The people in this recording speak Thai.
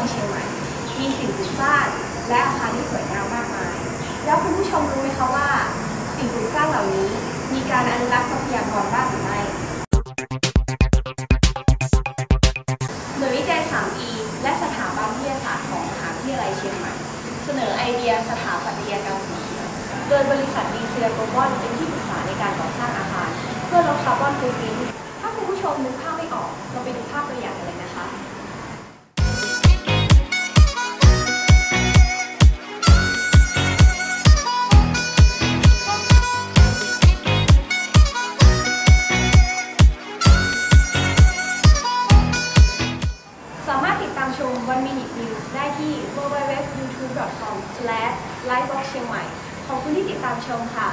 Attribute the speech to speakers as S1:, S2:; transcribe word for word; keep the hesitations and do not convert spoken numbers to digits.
S1: องเชียงใหม่มีสิ่งปลูกสร้างและอาคารที่สวยงามมากมายแล้วคุณผู้ชมรู้ไหมคะว่าสิ่งปลูกสร้างเหล่านี้มีการอนุรักษ์ทรัพยากรบ้างหรือไม่หน่วยวิจัย ทรี อี และสถาบันวิทยาศาสตร์ของมหาวิทยาลัยเชียงใหม่เสนอไอเดียสถาปัตยกรรมสีเขียวโดยบริษัทดีเซียโกลบอลเป็นที่ปรึกษาในการก่อสร้างอาคารเพื่อลดคาร์บอนฟุตพริ้นท์ถ้าคุณผู้ชมนึกภาพไม่ออกเราไปดูภาพตัวอย่างกันเลยนะคะสามารถติดตามชม วันมินิท นิวส์ ได้ที่ ดับเบิลยู ดับเบิลยู ดับเบิลยู ดอท ยูทูบ ดอท คอม สแลช ไลฟ์บล็อก เชียงใหม่ขอบคุณที่ติดตามชมค่ะ